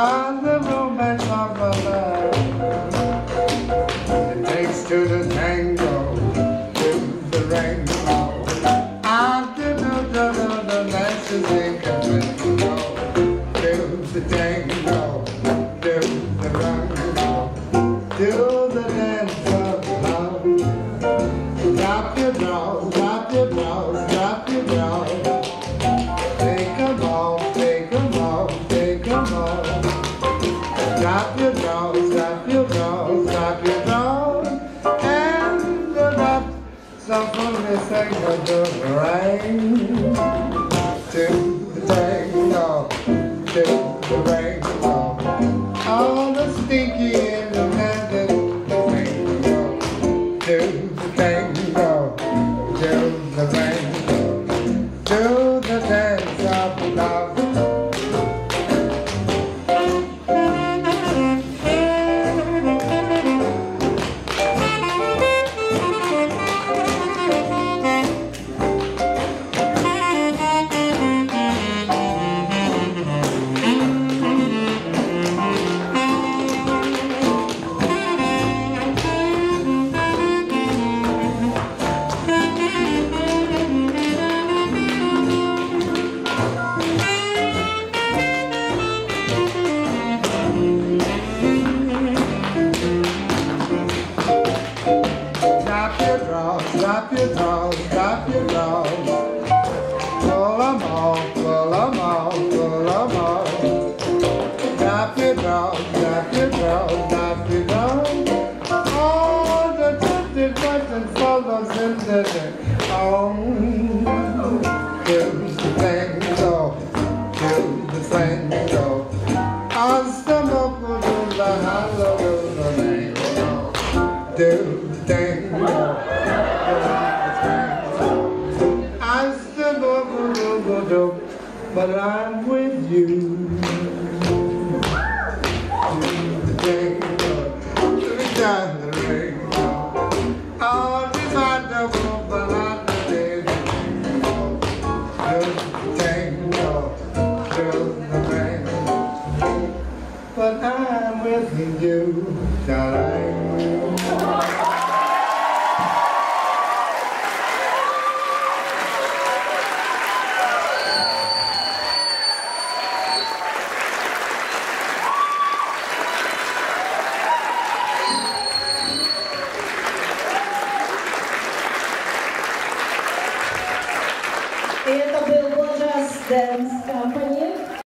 the romance of my life. It takes to the tango, to the rainbow. I do the dances in Calypso, to the tango, to the rainbow, to the dance of love. Drop your draws, drop your draws, drop your draws. Take 'em off, take 'em off, take 'em off. Drop your draws, drop your draws, drop your draws. And drop some from the second of the rain. To the tango, to the rainbow. All the stinky in the magic tango. To the tango, to the rainbow. To the dance of love. Drop your draws, drop your draws, drop your draws. Pull 'em off, pull 'em off, pull 'em off. Drop your draws, drop your draws, drop your draws. All the twisted buttons follows in the to the tango, to the tango. Hasta loco to the hollow of the tango. Do the tango, I'm still over, but I'm with you. Do the tango, down the rainbow. All these are double, but I'm the tango, do the rainbow. But I'm with you, darling.